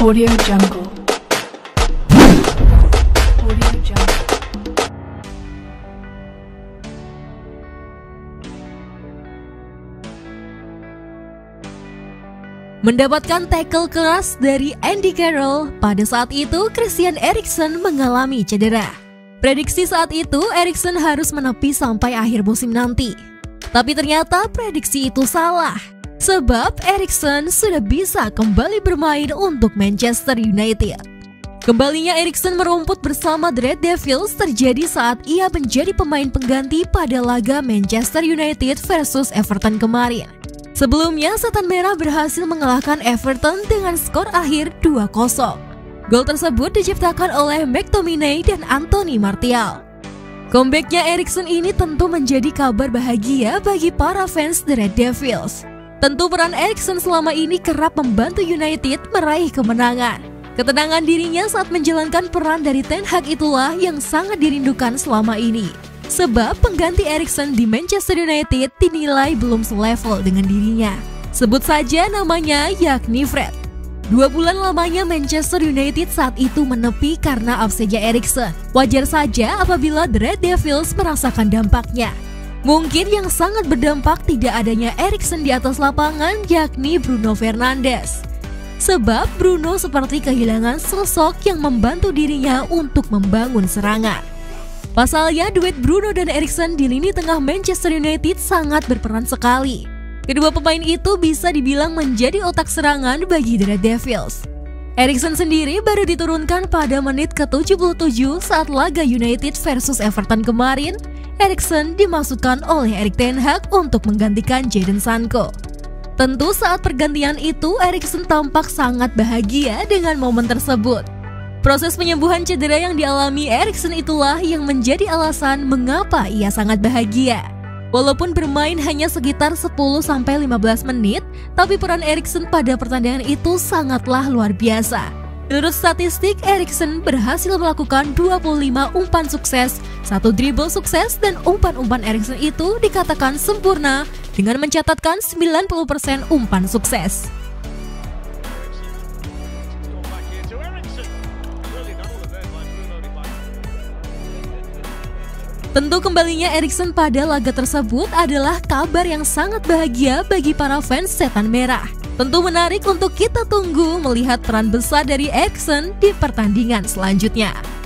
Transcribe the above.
Audio Jungle. Audio Jungle. Mendapatkan tackle keras dari Andy Carroll, pada saat itu Christian Eriksen mengalami cedera. Prediksi saat itu Eriksen harus menepi sampai akhir musim nanti. Tapi ternyata prediksi itu salah, sebab Eriksen sudah bisa kembali bermain untuk Manchester United. Kembalinya Eriksen merumput bersama The Red Devils terjadi saat ia menjadi pemain pengganti pada laga Manchester United versus Everton kemarin. Sebelumnya, Setan Merah berhasil mengalahkan Everton dengan skor akhir 2-0. Gol tersebut diciptakan oleh McTominay dan Anthony Martial. Comeback-nya Eriksen ini tentu menjadi kabar bahagia bagi para fans The Red Devils. Tentu peran Eriksen selama ini kerap membantu United meraih kemenangan. Ketenangan dirinya saat menjalankan peran dari Ten Hag itulah yang sangat dirindukan selama ini. Sebab pengganti Eriksen di Manchester United dinilai belum selevel dengan dirinya. Sebut saja namanya, yakni Fred. 2 bulan lamanya Manchester United saat itu menepi karena absennya Eriksen. Wajar saja apabila The Red Devils merasakan dampaknya. Mungkin yang sangat berdampak tidak adanya Eriksen di atas lapangan, yakni Bruno Fernandes. Sebab Bruno seperti kehilangan sosok yang membantu dirinya untuk membangun serangan. Pasalnya, duet Bruno dan Eriksen di lini tengah Manchester United sangat berperan sekali. Kedua pemain itu bisa dibilang menjadi otak serangan bagi The Red Devils. Eriksen sendiri baru diturunkan pada menit ke-77 saat laga United versus Everton kemarin. Eriksen dimasukkan oleh Erik ten Hag untuk menggantikan Jadon Sancho. Tentu saat pergantian itu Eriksen tampak sangat bahagia dengan momen tersebut. Proses penyembuhan cedera yang dialami Eriksen itulah yang menjadi alasan mengapa ia sangat bahagia. Walaupun bermain hanya sekitar 10-15 menit, tapi peran Eriksen pada pertandingan itu sangatlah luar biasa. Menurut statistik, Eriksen berhasil melakukan 25 umpan sukses, 1 dribble sukses, dan umpan-umpan Eriksen itu dikatakan sempurna dengan mencatatkan 90% umpan sukses. Tentu kembalinya Eriksen pada laga tersebut adalah kabar yang sangat bahagia bagi para fans Setan Merah. Tentu menarik untuk kita tunggu melihat peran besar dari Eriksen di pertandingan selanjutnya.